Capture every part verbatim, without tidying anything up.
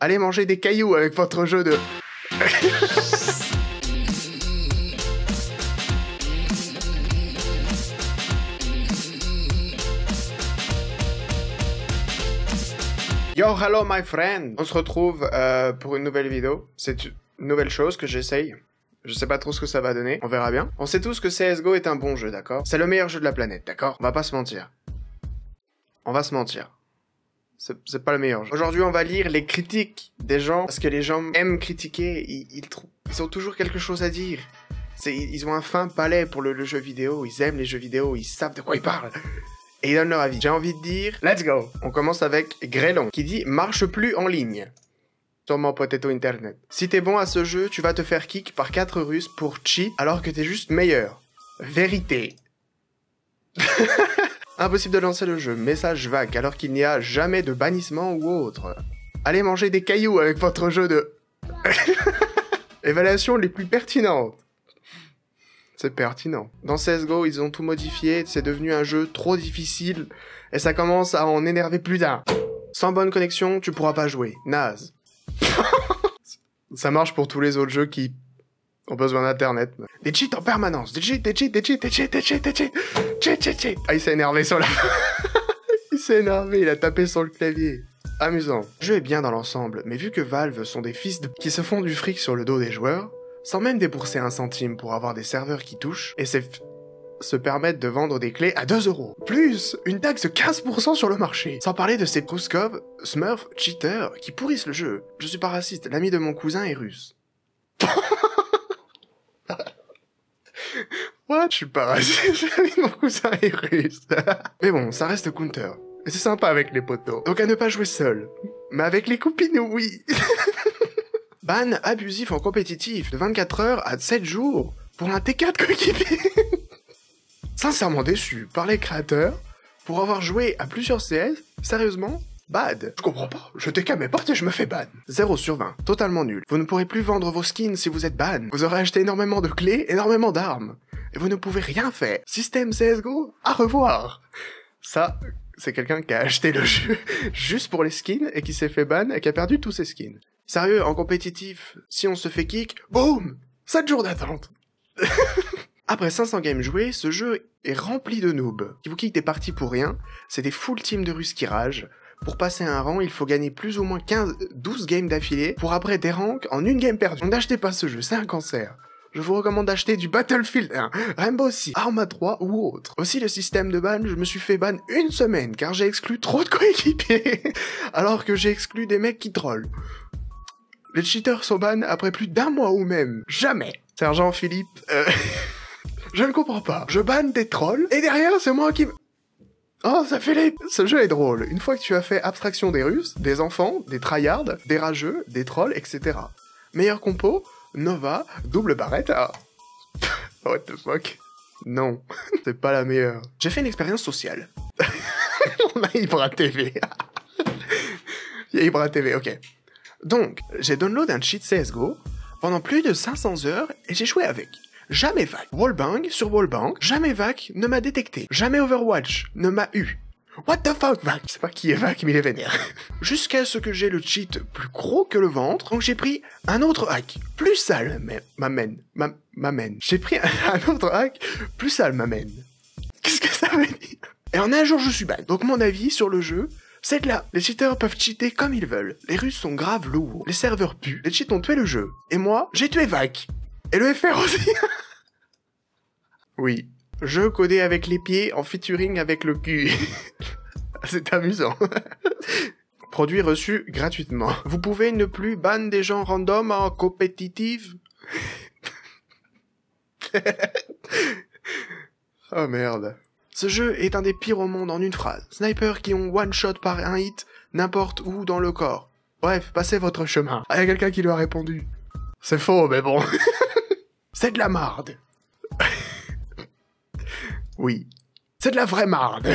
Allez manger des cailloux avec votre jeu de... Yo, hello my friend. On se retrouve euh, pour une nouvelle vidéo. C'est une nouvelle chose que j'essaye. Je sais pas trop ce que ça va donner, on verra bien. On sait tous que C S G O est un bon jeu, d'accord? C'est le meilleur jeu de la planète, d'accord? On va pas se mentir. On va se mentir. C'est pas le meilleur jeu. Aujourd'hui, on va lire les critiques des gens, parce que les gens aiment critiquer, ils, ils, ils ont toujours quelque chose à dire. Ils ont un fin palais pour le, le jeu vidéo, ils aiment les jeux vidéo, ils savent de quoi ils parlent. Et ils donnent leur avis. J'ai envie de dire, let's go. On commence avec Grélon, qui dit « Marche plus en ligne ». Sûrement Potato Internet. Si t'es bon à ce jeu, tu vas te faire kick par quatre Russes pour cheat, alors que t'es juste meilleur. Vérité. Impossible de lancer le jeu. Message vague, alors qu'il n'y a jamais de bannissement ou autre. Allez manger des cailloux avec votre jeu de... Évaluation les plus pertinentes. C'est pertinent. Dans C S G O, ils ont tout modifié, c'est devenu un jeu trop difficile, et ça commence à en énerver plus d'un. Sans bonne connexion, tu pourras pas jouer. Naze. Ça marche pour tous les autres jeux qui ont besoin d'internet. Des cheats en permanence. Des cheats, des cheats, des cheats, des cheats, des cheats, des cheats. Cheat, cheat, cheat. Ah, il s'est énervé sur la... il s'est énervé, il a tapé sur le clavier. Amusant. Le jeu est bien dans l'ensemble, mais vu que Valve sont des fils de... qui se font du fric sur le dos des joueurs, sans même débourser un centime pour avoir des serveurs qui touchent, et c'est... se permettent de vendre des clés à deux euros. Plus une taxe de quinze pour cent sur le marché. Sans parler de ces Pruskov, Smurf, cheaters, qui pourrissent le jeu. Je suis pas raciste, l'ami de mon cousin est russe. What? Je suis pas raciste, l'ami de mon cousin est russe. Mais bon, ça reste counter. Et c'est sympa avec les potos. Donc à ne pas jouer seul. Mais avec les copines, oui. Ban abusif en compétitif de vingt-quatre heures à sept jours pour un T quatre coéquipier. Sincèrement déçu par les créateurs pour avoir joué à plusieurs C S, sérieusement, bad. Je comprends pas, je t'ai qu'à mes portes et je me fais ban. zéro sur vingt, totalement nul. Vous ne pourrez plus vendre vos skins si vous êtes ban. Vous aurez acheté énormément de clés, énormément d'armes. Et vous ne pouvez rien faire. Système C S G O, à revoir. Ça, c'est quelqu'un qui a acheté le jeu juste pour les skins et qui s'est fait ban et qui a perdu tous ses skins. Sérieux, en compétitif, si on se fait kick, boum, sept jours d'attente. Après cinq cents games joués, ce jeu est rempli de noobs, qui vous kick des parties pour rien, c'est des full teams de Russes qui ragent. Pour passer un rang, il faut gagner plus ou moins quinze, douze games d'affilée, pour après des ranks en une game perdue. Donc n'achetez pas ce jeu, c'est un cancer. Je vous recommande d'acheter du Battlefield un, Rainbow Six, Arma trois ou autre. Aussi le système de ban, je me suis fait ban une semaine, car j'ai exclu trop de coéquipiers, alors que j'ai exclu des mecs qui trollent. Les cheaters sont ban après plus d'un mois ou même. Jamais. Sergent Philippe, euh... je ne comprends pas. Je banne des trolls, et derrière, c'est moi qui... Oh, ça fait les... Ce jeu est drôle. Une fois que tu as fait abstraction des Russes, des enfants, des tryhards, des rageux, des trolls, et cetera. Meilleur compo, Nova, double Barretta. What the fuck? Non, c'est pas la meilleure. J'ai fait une expérience sociale. On a Ibra T V. Il y a Ibra T V, ok. Donc, j'ai download un cheat C S G O pendant plus de cinq cents heures et j'ai joué avec. Jamais V A C. Wallbang sur Wallbang, jamais V A C ne m'a détecté. Jamais Overwatch ne m'a eu. What the fuck, V A C? Je sais pas qui est V A C, mais il est vénère. Jusqu'à ce que j'ai le cheat plus gros que le ventre, donc j'ai pris un autre hack, plus sale, mais m'amène, m'amène. J'ai pris un autre hack, plus sale, m'amène. Qu'est-ce que ça veut dire? Et en un jour, je suis ban. Donc mon avis sur le jeu, c'est que là, les cheaters peuvent cheater comme ils veulent. Les Russes sont graves lourds. Les serveurs puent. Les cheats ont tué le jeu. Et moi, j'ai tué V A C. Et le F R aussi. Oui. Jeu codé avec les pieds en featuring avec le cul. C'est amusant. Produit reçu gratuitement. Vous pouvez ne plus ban des gens random en compétitive. Oh merde. Ce jeu est un des pires au monde en une phrase. Snipers qui ont one shot par un hit, n'importe où dans le corps. Bref, passez votre chemin. Ah, y a quelqu'un qui lui a répondu. C'est faux, mais bon. C'est de la marde. Oui. C'est de la vraie marde.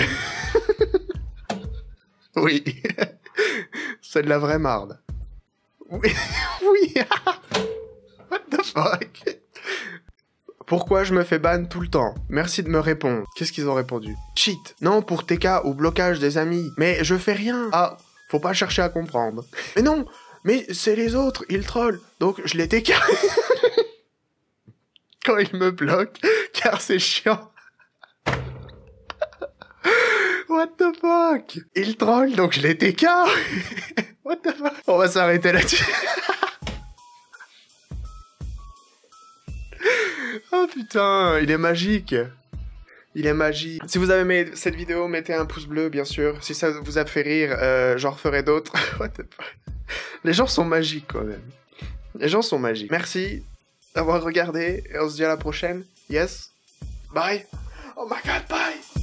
Oui. C'est de la vraie marde. Oui. Oui. What the fuck? Pourquoi je me fais ban tout le temps? Merci de me répondre. Qu'est-ce qu'ils ont répondu? Cheat. Non, pour T K ou blocage des amis. Mais je fais rien. Ah, faut pas chercher à comprendre. Mais non, mais c'est les autres, ils trollent. Donc je les décale. Quand ils me bloquent, car c'est chiant. What the fuck? Ils trollent, donc je les décale. What the fuck? On va s'arrêter là-dessus. Oh putain, il est magique. Il est magique. Si vous avez aimé cette vidéo, mettez un pouce bleu, bien sûr. Si ça vous a fait rire, euh, j'en referai d'autres. What the fuck? Les gens sont magiques, quand même. Les gens sont magiques. Merci d'avoir regardé, et on se dit à la prochaine. Yes? Bye. Oh my god, bye!